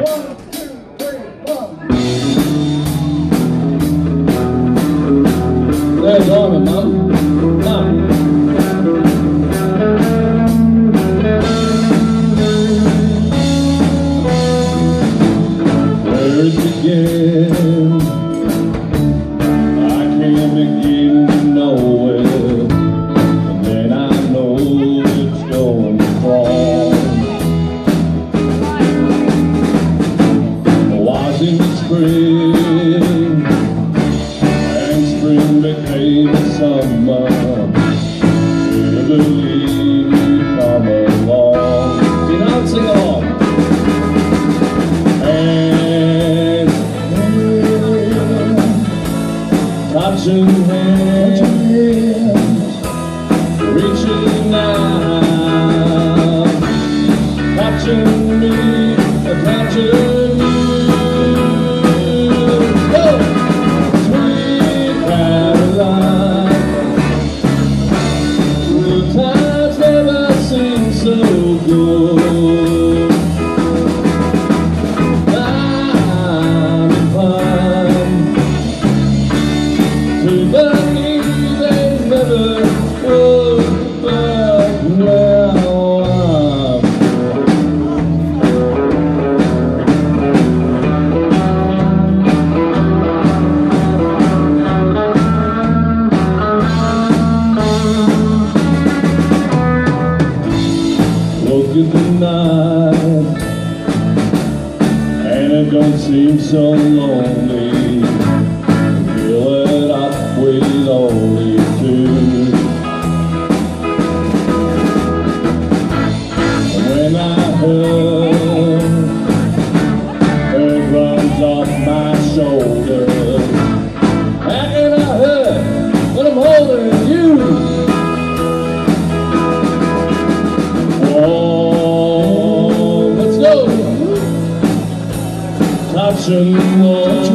There's Norman, Mum. Mum. Where it began, I can't begin to know it, and then I know it's going wrong. I was in the spring, and spring became summer. Didn't believe you'd come along. You know, sing along. And touching hands, reaching out, touching me, touching so good. I'm fine to believe they never would, but now look at the night, and it don't seem so lonely. Fill it up with only two. And when I heard it runs off my shoulders, how can I hurt when I'm holding you? Touching the